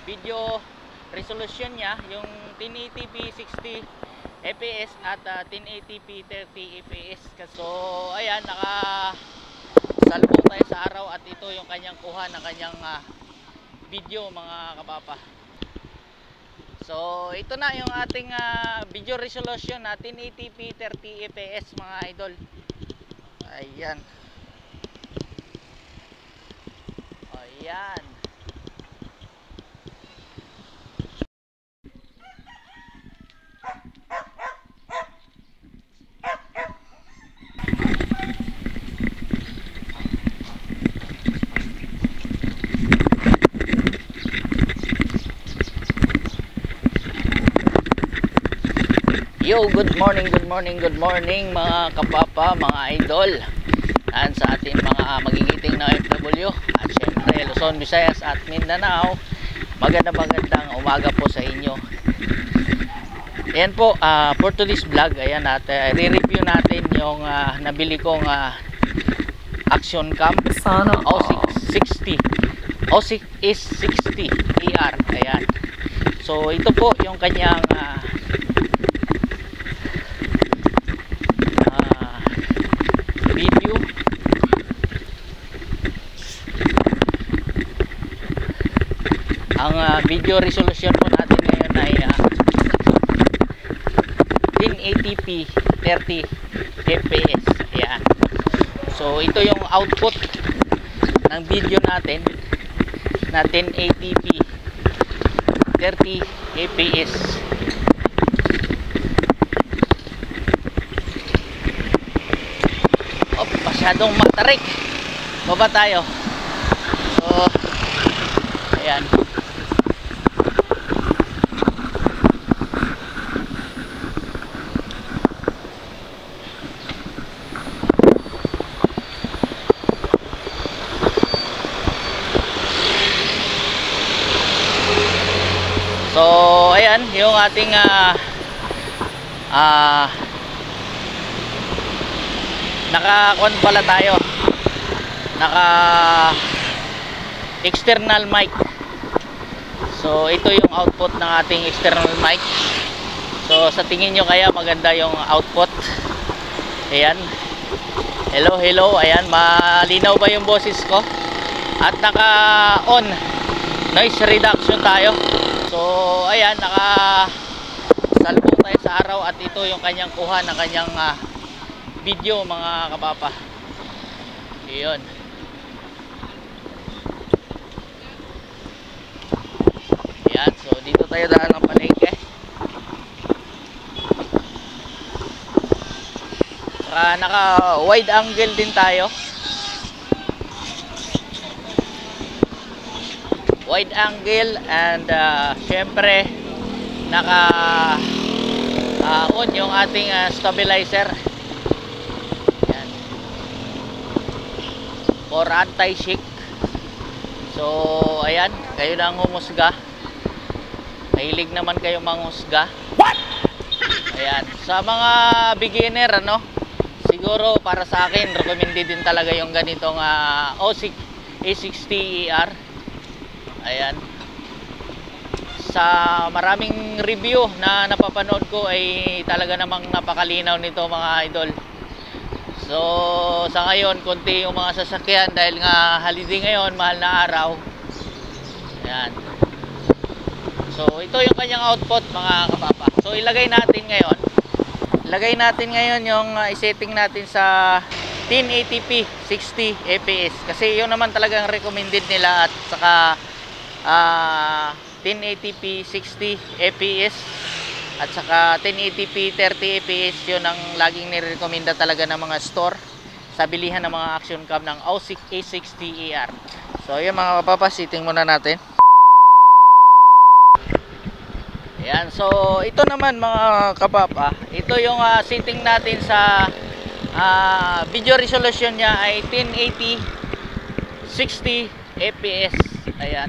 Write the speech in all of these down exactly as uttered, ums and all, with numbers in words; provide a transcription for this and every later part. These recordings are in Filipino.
video resolution niya, yung ten eighty p sixty F P S at uh, ten eighty p thirty F P S. So ayan, naka salubong tayo sa araw at ito yung kanyang kuha ng kanyang uh, video mga kapapa. So ito na yung ating uh, video resolution na ten eighty p thirty F P S mga idol. Ayan. Ayan. Yo, good morning, good morning, good morning mga kapapa, mga idol. At sa ating mga magigiting na O F W at syempre Luzon, Visayas at Mindanao, magandang magandang umaga po sa inyo. Ayan po, uh, for today's vlog, ayan, at uh, re-review natin yung uh, nabili kong uh, action cam O sixty O six sixty E R. Ayan. So ito po yung kanyang uh, video. Ang uh, video resolution po natin ngayon ay uh, ten eighty p thirty F P S. Ayan. So ito yung output ng video natin na ten eighty p thirty F P S. Masyadong matarik. Baba tayo. So ayan. So ayan yung ating ah uh, uh, naka-on pala tayo, naka external mic. So ito yung output ng ating external mic. So sa tingin nyo kaya maganda yung output. Ayan, hello hello, ayan, malinaw ba yung boses ko? At naka on noise reduction tayo. So ayan, naka salubong tayo sa araw at ito yung kanyang kuha ng kanyang uh, video mga kapapa. Iyon. Ayan, so dito tayo daan ng palengke. Saka naka wide angle din tayo. Wide angle and uh, syempre naka uh, on yung ating uh, stabilizer or anti-shake. So ayan, kayo na ang humusga. Mahilig naman kayo manghusga. What? Ayan, sa mga beginner ano, siguro para sa akin recommended din talaga yung ganitong uh, O six A sixty E R. Ayan, sa maraming review na napapanood ko ay talaga namang napakalinaw nito mga idol. So sa ngayon konti yung mga sasakyan dahil nga holiday ngayon, mahal na araw. Ayan. So ito yung kanyang output mga kapapa. So ilagay natin ngayon. Ilagay natin ngayon yung uh, isetting natin sa ten eighty p sixty F P S. Kasi yun naman talagang recommended nila at saka uh, ten eighty p sixty F P S. At saka ten eighty p thirty F P S, yun ang laging nirekomenda talaga ng mga store sa bilihan ng mga action cam ng O six A sixty E R. So yun mga kapapa, setting muna natin. Ayan, so ito naman mga kapapa, ito yung uh, setting natin sa uh, video resolution niya ay ten eighty sixty F P S. Ayan.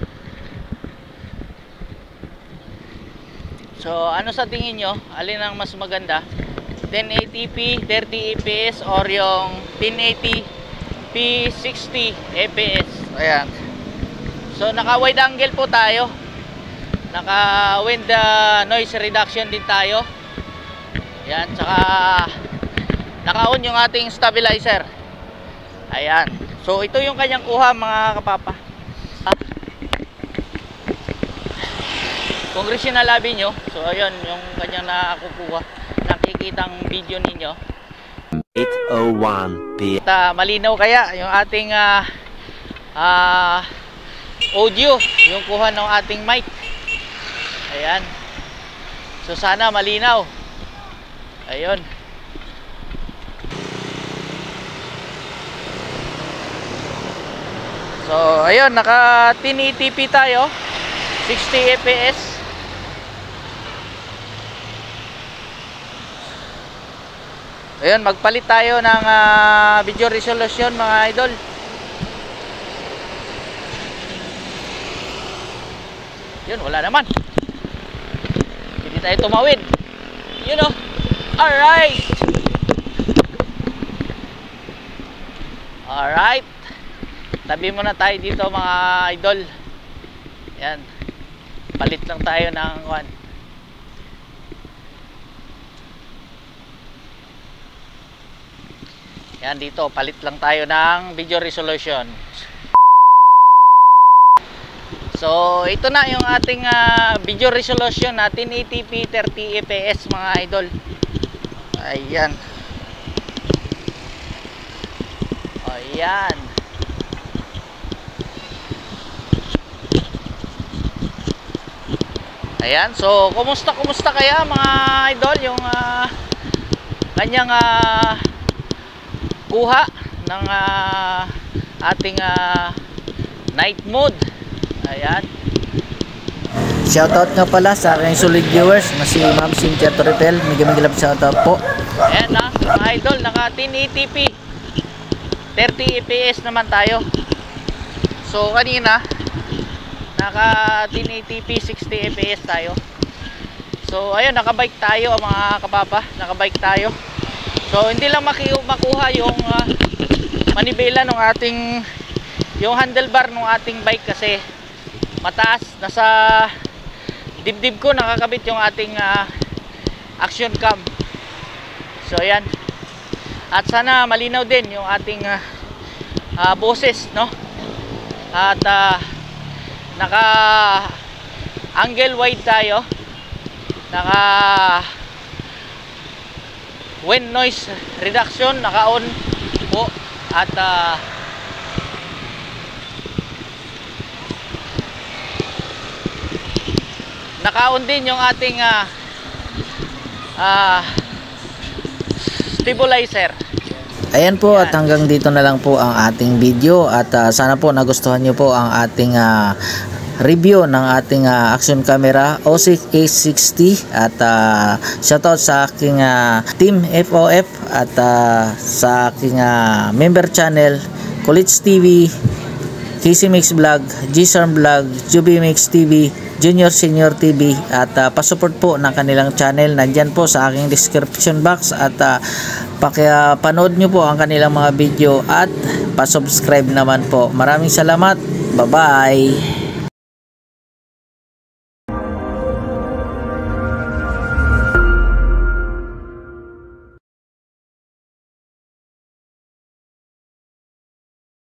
So ano sa tingin nyo, alin ang mas maganda, ten eighty p thirty F P S or yung ten eighty p sixty F P S? Ayan. So naka wide angle po tayo. naka wind uh, noise reduction din tayo. Ayan, tsaka naka-on yung ating stabilizer. Ayan. So ito yung kanyang kuha mga kapapa. Ah. Congressional Avenue. So ayun yung kanyang nakukuha. Nakikitang video ninyo. eight oh one p m At, uh, malinaw kaya yung ating uh, uh, audio, yung kuha ng ating mic. Ayan. So sana malinaw. Ayun. So ayun, naka ten eighty p tayo, sixty F P S. Ayun, magpalit tayo ng uh, video resolution mga idol. Yun, wala naman. Hindi tayo tumawid. You know. Alright. Alright. Tabi muna tayo dito mga idol. Yan. Palit lang tayo ng one. Yan dito, palit lang tayo ng video resolution. So, ito na yung ating uh, video resolution na ten eighty p thirty F P S mga idol. Ayan. Ayan. Ayan. So, kumusta kumusta kaya mga idol yung uh, kanyang uh, kuha ng uh, ating uh, night mode. Ayan. Shoutout nga pala sa aking solid viewers na si Ma'am Cynthia Torrepel. Mega mega love shoutout po. Ayan na, mga idol, naka ten eighty p thirty F P S naman tayo. So kanina naka ten eighty p sixty F P S tayo. So ayun, nakabike tayo mga kapapa, nakabike tayo. So hindi lang makuha yung uh, manibela ng ating yung handlebar ng ating bike kasi mataas, nasa dibdib ko nakakabit yung ating uh, action cam. So ayan. At sana malinaw din yung ating uh, uh, boses, no? At uh, naka angle wide tayo. Naka wind noise reduction naka on po. At uh, naka-on din yung ating uh, uh, stabilizer. Ayan po, at hanggang dito na lang po ang ating video. At uh, sana po nagustuhan nyo po ang ating uh, review ng ating uh, action camera OSIC A sixty. At uh, shoutout sa aking uh, team F O F at uh, sa aking uh, member channel College T V, K C Mix Vlog, G-Sarm Vlog, Juby Mix T V, Junior Senior T V. At uh, pasupport po ng kanilang channel, nandyan po sa aking description box. At uh, pakipanood nyo po ang kanilang mga video at pasubscribe naman po. Maraming salamat. Bye bye.